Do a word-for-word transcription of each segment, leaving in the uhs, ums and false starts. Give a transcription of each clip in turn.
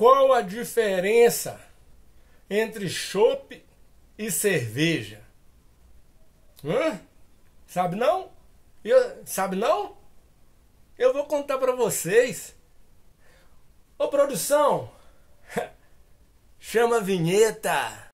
Qual a diferença entre chopp e cerveja? Hã? Sabe não? Eu, sabe não? Eu vou contar pra vocês. Ô produção, chama a vinheta.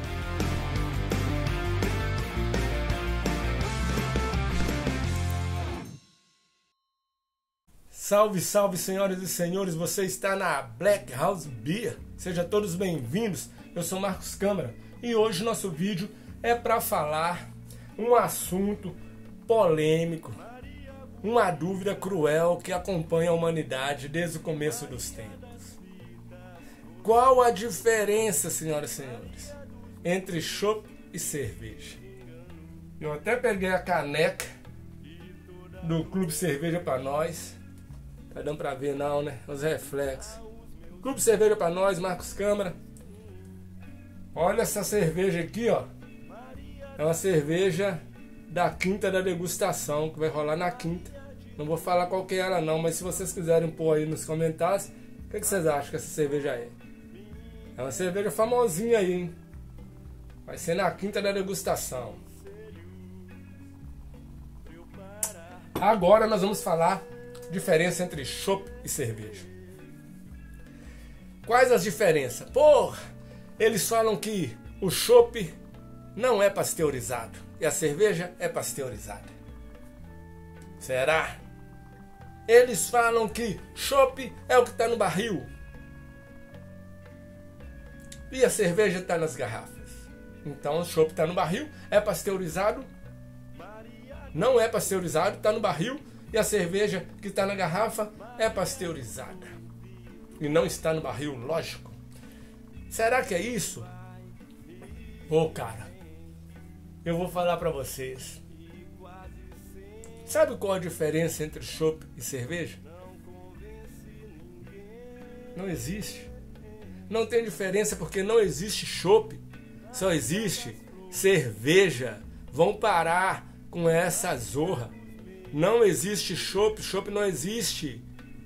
Salve, salve, senhoras e senhores, você está na Black House Beer. Sejam todos bem-vindos, eu sou Marcos Câmara e hoje nosso vídeo é para falar um assunto polêmico, uma dúvida cruel que acompanha a humanidade desde o começo dos tempos. Qual a diferença, senhoras e senhores, entre chopp e cerveja? Eu até peguei a caneca do Clube Cerveja para Nós. Tá dando pra ver não, né? Os reflexos. Clube Cerveja pra Nós, Marcos Câmara. Olha essa cerveja aqui, ó. É uma cerveja da quinta da degustação, que vai rolar na quinta. Não vou falar qual que é ela não, mas se vocês quiserem pôr aí nos comentários, o que, que vocês acham que essa cerveja é? É uma cerveja famosinha aí, hein? Vai ser na quinta da degustação. Agora nós vamos falar diferença entre chopp e cerveja. Quais as diferenças? Porra, eles falam que o chopp não é pasteurizado e a cerveja é pasteurizada. Será? Eles falam que chopp é o que está no barril e a cerveja está nas garrafas. Então o chopp está no barril, é pasteurizado? Não é pasteurizado, está no barril. E a cerveja que está na garrafa é pasteurizada. E não está no barril, lógico. Será que é isso? Ô, cara, eu vou falar pra vocês. Sabe qual a diferença entre chopp e cerveja? Não existe. Não tem diferença porque não existe chopp. Só existe cerveja. Vão parar com essa zorra. Não existe chopp, chopp não existe.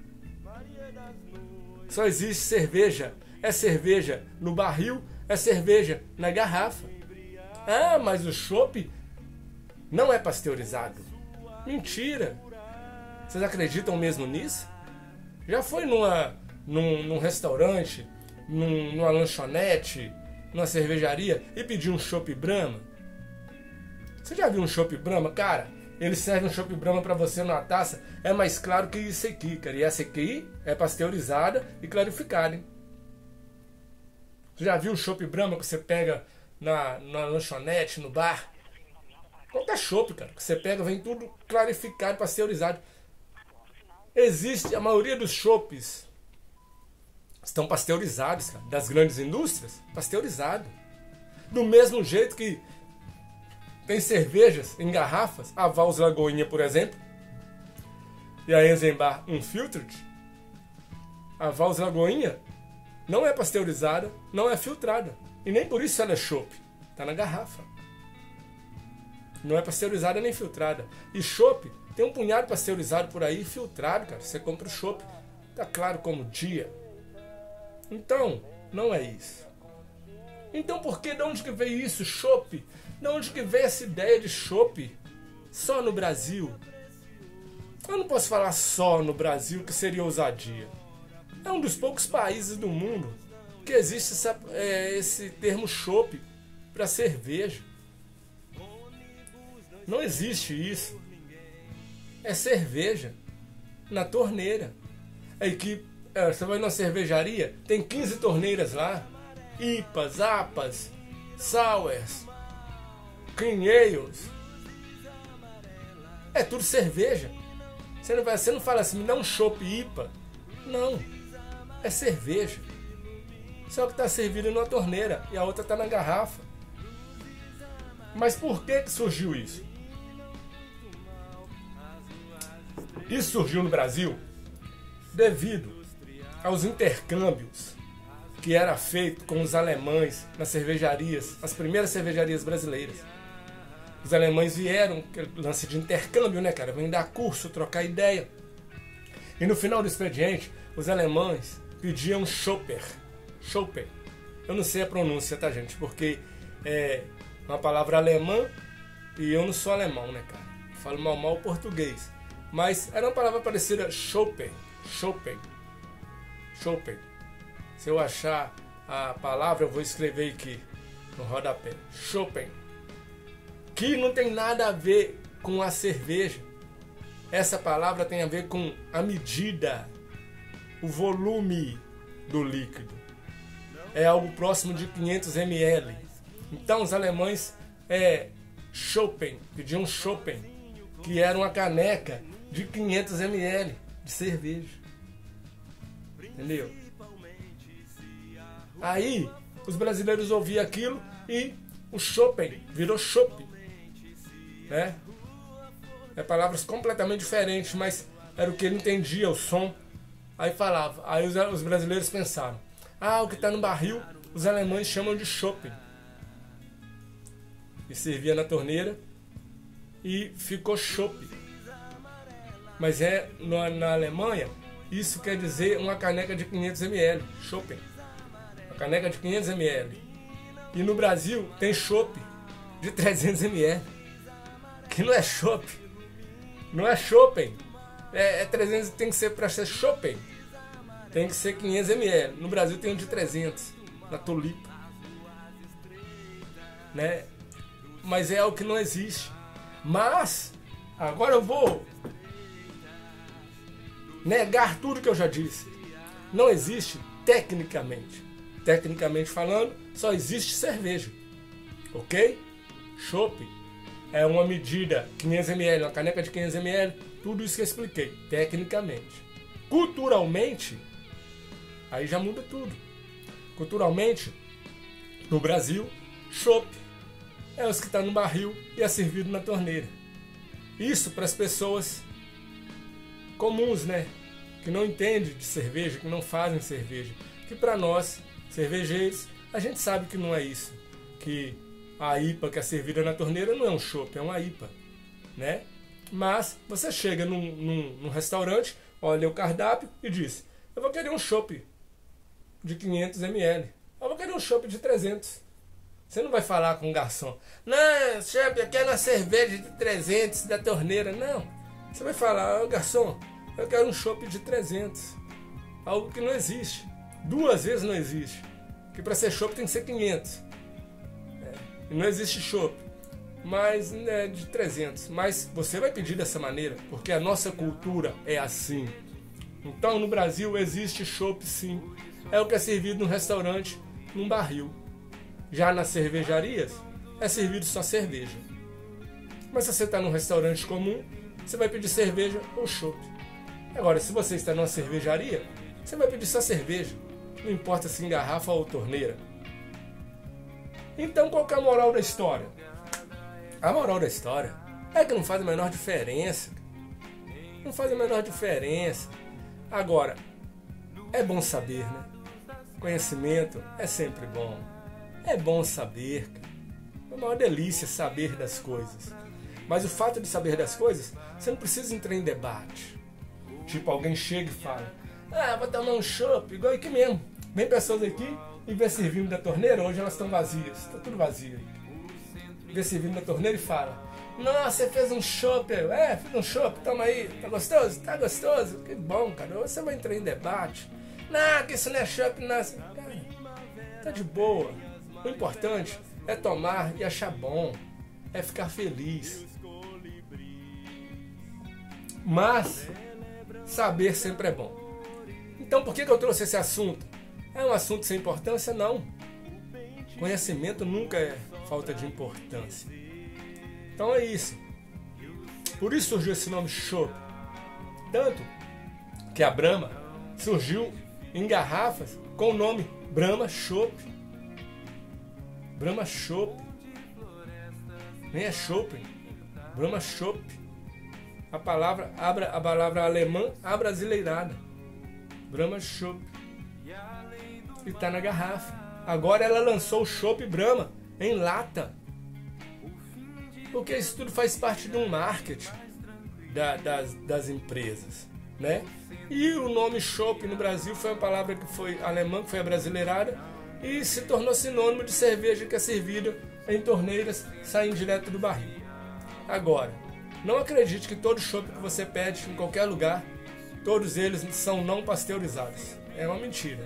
Só existe cerveja. É cerveja no barril, é cerveja na garrafa. Ah, mas o chopp não é pasteurizado. Mentira. Vocês acreditam mesmo nisso? Já foi numa, num, num restaurante, num, numa lanchonete, numa cervejaria e pediu um chopp Brahma? Você já viu um chopp Brahma, cara? Ele serve um chopp Brahma pra você numa taça, é mais claro que isso aqui, cara. E essa aqui é pasteurizada e clarificada, hein? Você já viu um chopp Brahma que você pega na, na lanchonete, no bar? Qualquer chopp, cara, que você pega, vem tudo clarificado, pasteurizado. Existe, a maioria dos chopps estão pasteurizados, cara, das grandes indústrias, pasteurizado. Do mesmo jeito que tem cervejas em garrafas, a Vals Lagoinha, por exemplo, e a Eisenbach Unfiltered. A Vals Lagoinha não é pasteurizada, não é filtrada. E nem por isso ela é chopp. Está na garrafa. Não é pasteurizada nem filtrada. E chopp, tem um punhado pasteurizado por aí, filtrado, cara. Você compra o chopp, tá claro como dia. Então, não é isso. Então por que, de onde que veio isso, chopp? De onde que veio essa ideia de chopp só no Brasil? Eu não posso falar só no Brasil, que seria ousadia. É um dos poucos países do mundo que existe essa, é, esse termo chopp para cerveja. Não existe isso. É cerveja na torneira. Aí que é, você vai numa cervejaria, tem quinze torneiras lá. I P As, A P As, Sours, Clean Ales. É tudo cerveja. Você não, vai, você não fala assim, me dá um chopp I P A. Não. É cerveja. Só que está servido numa torneira e a outra está na garrafa. Mas por que, que surgiu isso? Isso surgiu no Brasil devido aos intercâmbios que era feito com os alemães nas cervejarias, as primeiras cervejarias brasileiras. Os alemães vieram, lance de intercâmbio, né, cara? Vem dar curso, trocar ideia. E no final do expediente, os alemães pediam Schoper. Schoper. Eu não sei a pronúncia, tá, gente? Porque é uma palavra alemã e eu não sou alemão, né, cara? Falo mal mal português. Mas era uma palavra parecida, Schoper. Schoper. Schoper. Se eu achar a palavra, eu vou escrever aqui no rodapé. Schoper. Que não tem nada a ver com a cerveja. Essa palavra tem a ver com a medida, o volume do líquido. É algo próximo de quinhentos mililitros. Então os alemães é, Schoppen, pediam Schoppen, que era uma caneca de quinhentos mililitros de cerveja. Entendeu? Aí os brasileiros ouviam aquilo e o Schoppen virou Chopp. Né? É palavras completamente diferentes, mas era o que ele entendia, o som. Aí falava, aí os, os brasileiros pensaram, ah, o que está no barril, os alemães chamam de Schoppen. E servia na torneira e ficou Chopp. Mas é na, na Alemanha, isso quer dizer uma caneca de quinhentos mililitros, Schoppen. Uma caneca de quinhentos mililitros. E no Brasil tem Chopp de trezentos mililitros, que não é Chopp. Não é Schoppen. É, é trezentos, tem que ser para ser Schoppen. Tem que ser quinhentos mililitros. No Brasil tem um de trezentos, na Tulipa. Né? Mas é algo que não existe. Mas, agora eu vou negar tudo que eu já disse. Não existe tecnicamente. Tecnicamente falando, só existe cerveja. Ok? Chopp é uma medida, quinhentos mililitros, uma caneca de quinhentos mililitros, tudo isso que eu expliquei, tecnicamente. Culturalmente, aí já muda tudo. Culturalmente, no Brasil, chopp é os que estão no barril e é servido na torneira. Isso para as pessoas comuns, né? Que não entendem de cerveja, que não fazem cerveja. Que para nós, cervejeiros, a gente sabe que não é isso. Que a I P A que é servida na torneira não é um chopp, é uma I P A, né? Mas você chega num, num, num restaurante, olha o cardápio e diz, eu vou querer um chopp de quinhentos mililitros, eu vou querer um chopp de trezentos. Você não vai falar com o garçom, não, chefe, eu quero uma cerveja de trezentos da torneira, não. Você vai falar, oh, garçom, eu quero um chopp de trezentos. Algo que não existe, duas vezes não existe, que para ser chopp tem que ser quinhentos. E não existe chopp, mas é de trezentos. Mas você vai pedir dessa maneira, porque a nossa cultura é assim. Então no Brasil existe chopp sim. É o que é servido no restaurante, num barril. Já nas cervejarias, é servido só cerveja. Mas se você está num restaurante comum, você vai pedir cerveja ou chopp. Agora, se você está numa cervejaria, você vai pedir só cerveja. Não importa se em garrafa ou torneira. Então qual que é a moral da história? A moral da história é que não faz a menor diferença. Não faz a menor diferença. Agora, é bom saber, né? Conhecimento é sempre bom. É bom saber, cara. É uma delícia saber das coisas. Mas o fato de saber das coisas, você não precisa entrar em debate. Tipo, alguém chega e fala, ah, vou tomar um chopp, igual aqui mesmo. Vem pessoas aqui e vê servindo da torneira, hoje elas estão vazias, está tudo vazio. Vê servindo da torneira e fala, nossa, você fez um chopp, é, fiz um chopp, toma aí, tá gostoso? Tá gostoso? Que bom, cara, você vai entrar em debate. Não, que isso não é chopp, não. Cara, tá de boa. O importante é tomar e achar bom, é ficar feliz. Mas saber sempre é bom. Então por que que eu trouxe esse assunto? É um assunto sem importância? Não. Conhecimento nunca é falta de importância. Então é isso. Por isso surgiu esse nome chopp. Tanto que a Brahma surgiu em garrafas com o nome Brahma Chopp. Brahma Chopp. Nem é chopp. Brahma Chopp. A palavra, a palavra alemã abrasileirada. Brahma Chopp. E tá na garrafa. Agora ela lançou o chopp Brahma em lata. Porque isso tudo faz parte de um marketing da, das, das empresas. né? E o nome chopp no Brasil foi uma palavra que foi alemã, que foi abrasileirada e se tornou sinônimo de cerveja que é servida em torneiras saindo direto do barril. Agora, não acredite que todo chopp que você pede em qualquer lugar, todos eles são não pasteurizados. É uma mentira.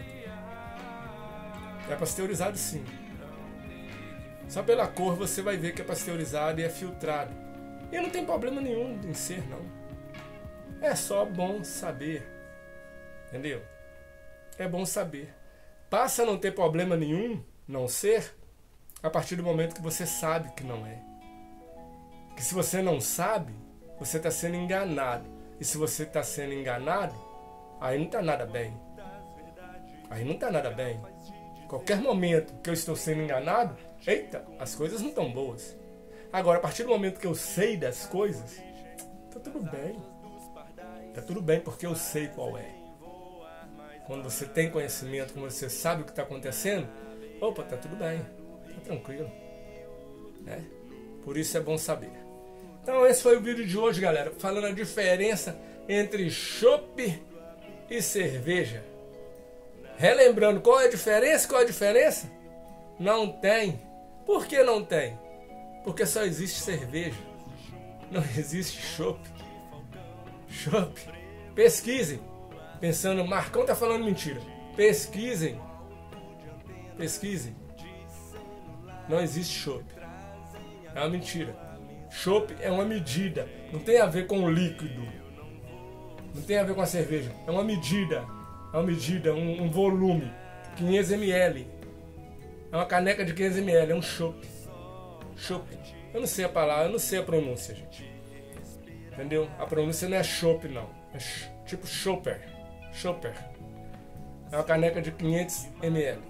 É pasteurizado sim. Só pela cor você vai ver que é pasteurizado e é filtrado. E não tem problema nenhum em ser, não. É só bom saber. Entendeu? É bom saber. Passa a não ter problema nenhum não ser a partir do momento que você sabe que não é. Que se você não sabe, você está sendo enganado. E se você está sendo enganado, aí não está nada bem. Aí não está nada bem. Qualquer momento que eu estou sendo enganado, eita, as coisas não estão boas. Agora, a partir do momento que eu sei das coisas, tá tudo bem. Tá tudo bem porque eu sei qual é. Quando você tem conhecimento, quando você sabe o que está acontecendo, opa, tá tudo bem, tá tranquilo. Né? Por isso é bom saber. Então esse foi o vídeo de hoje, galera, falando a diferença entre chopp e cerveja. Relembrando, qual é a diferença? Qual é a diferença? Não tem. Por que não tem? Porque só existe cerveja. Não existe chopp. Chopp. Pesquisem. Pensando, Marcão tá falando mentira. Pesquisem. Pesquisem. Não existe chopp. É uma mentira. Chopp é uma medida. Não tem a ver com o líquido. Não tem a ver com a cerveja. É uma medida. É uma medida, um, um volume. quinhentos mililitros. É uma caneca de quinhentos mililitros. É um chopp. Chopp. Eu não sei a palavra, eu não sei a pronúncia, gente. Entendeu? A pronúncia não é chopp, não. É ch tipo chopper. Chopper. É uma caneca de quinhentos mililitros.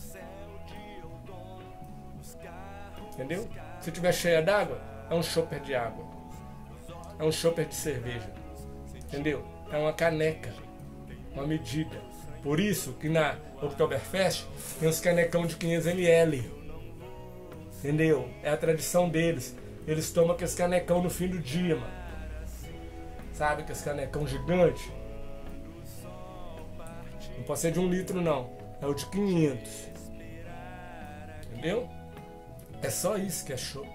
Entendeu? Se tiver cheia d'água, é um chopper de água. É um chopper de cerveja. Entendeu? É uma caneca. Uma medida. Por isso que na Oktoberfest tem uns canecão de quinhentos mililitros. Entendeu? É a tradição deles. Eles tomam aqueles canecão no fim do dia, mano. Sabe? Aqueles canecão gigante. Não pode ser de um litro, não. É o de quinhentos. Entendeu? É só isso que é chopp.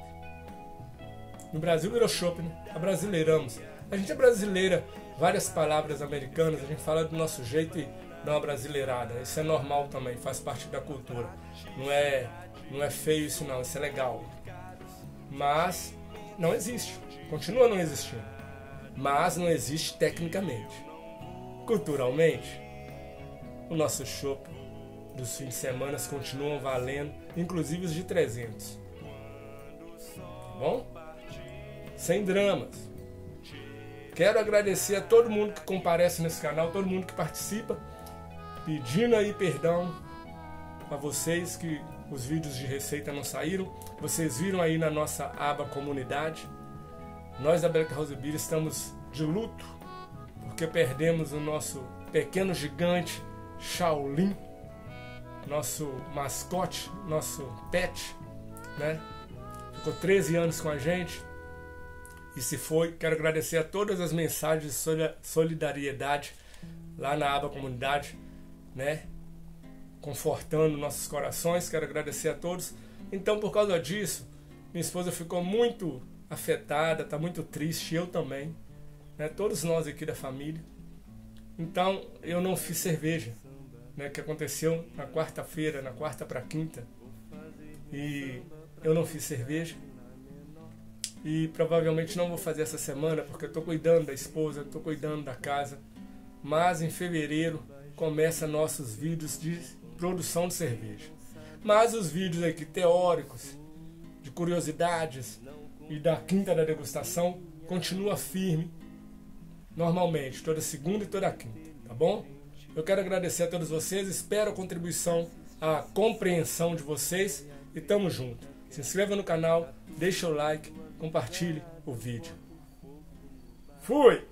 No Brasil virou chopp, né? Abrasileiramos. A gente é brasileira. Várias palavras americanas, a gente fala do nosso jeito e dá uma brasileirada. Isso é normal também, faz parte da cultura. Não é, não é feio isso não, isso é legal. Mas não existe. Continua não existindo. Mas não existe tecnicamente. Culturalmente, o nosso chopp dos fins de semana continuam valendo, inclusive os de trezentos. Tá bom? Sem dramas. Quero agradecer a todo mundo que comparece nesse canal, todo mundo que participa, pedindo aí perdão a vocês que os vídeos de receita não saíram. Vocês viram aí na nossa aba comunidade. Nós da Black Rose Beer estamos de luto porque perdemos o nosso pequeno gigante Shaolin, nosso mascote, nosso pet, né? Ficou treze anos com a gente. E se foi, quero agradecer a todas as mensagens de solidariedade lá na aba comunidade, né? Confortando nossos corações, quero agradecer a todos. Então, por causa disso, minha esposa ficou muito afetada, está muito triste, eu também, né? Todos nós aqui da família. Então, eu não fiz cerveja, né? Que aconteceu na quarta-feira, na quarta para quinta, e eu não fiz cerveja. E provavelmente não vou fazer essa semana porque eu estou cuidando da esposa, estou cuidando da casa. Mas em fevereiro começa nossos vídeos de produção de cerveja. Mas os vídeos aqui teóricos, de curiosidades e da quinta da degustação, continua firme normalmente, toda segunda e toda quinta, tá bom? Eu quero agradecer a todos vocês, espero a contribuição, a compreensão de vocês e tamo junto. Se inscreva no canal, deixa o like, compartilhe o vídeo. Fui!